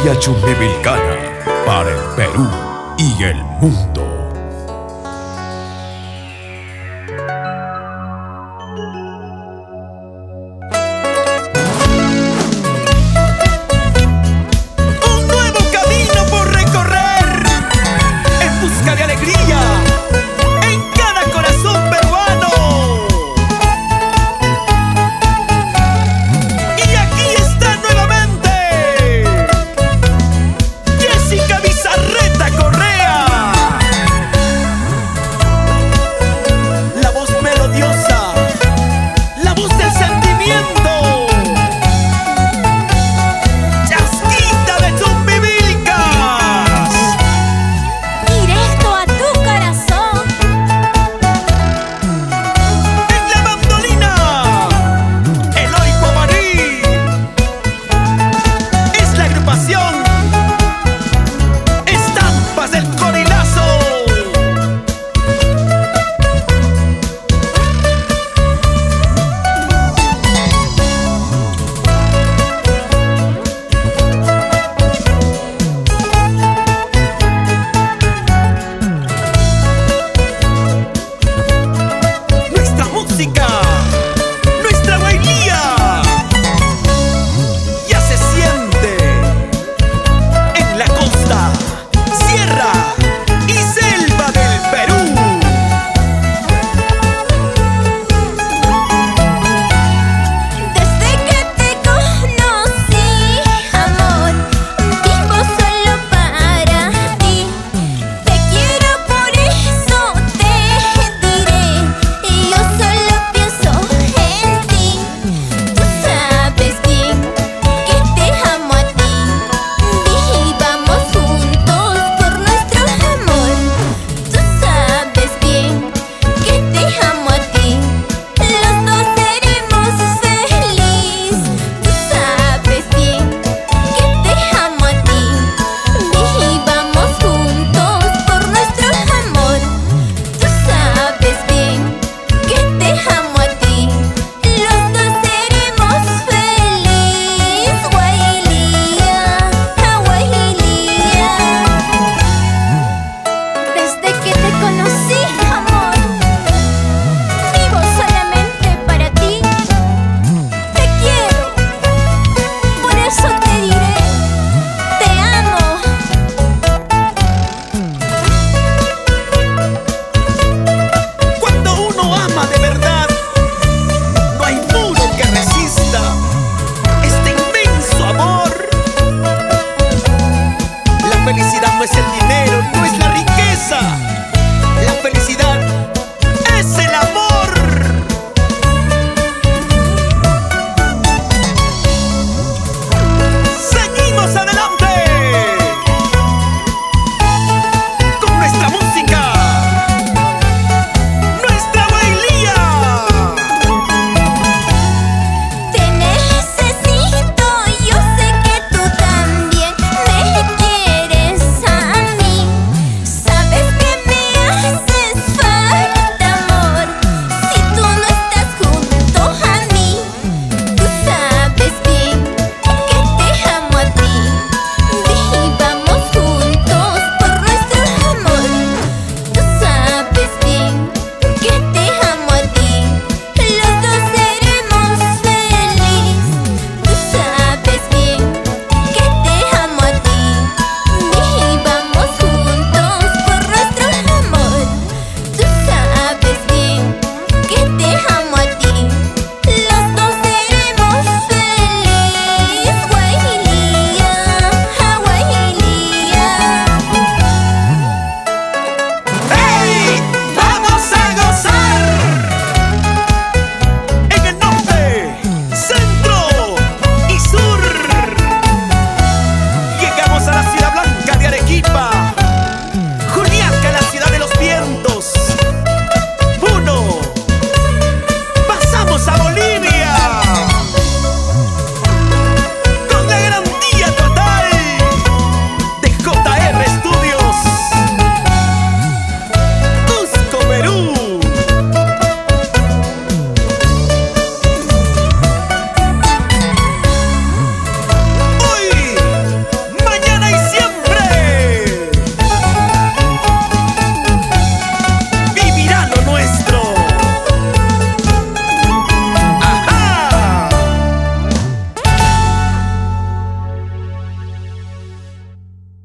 Alegría Chumbivilcana para el Perú y el mundo. Un nuevo camino por recorrer en busca de alegría en cada corazón peruano. Y aquí está nuevamente Jessica Bizarreta Correa, la voz melodiosa, la voz del sentimiento, Chasquita de Chumbivilcas. Directo a tu corazón. En la mandolina, Eloy Guamaní. Es la agrupación Estampas del Corilazo. Nuestra música, nuestra bailía, ya se siente en la costa, sierra y selva del Perú. Desde que te conocí, amor, vivo solo para ti. Te quiero, por eso te diré, y yo solo pienso en ti. Tú sabes bien que te amo a ti. Vivamos juntos por nuestro amor. Tú sabes bien que te amo a ti. Los dos seremos felices. Tú sabes bien que te amo a ti. Vivamos juntos por nuestro amor. Tú sabes bien que te amo a ti. Los dos seremos felices. Guailía, guailía. Desde que te conocí, amor, vivo solamente para ti. Te quiero, por eso te diré, te amo. Cuando uno ama de verdad, no hay muro que resista este inmenso amor. La felicidad no es sentimiento.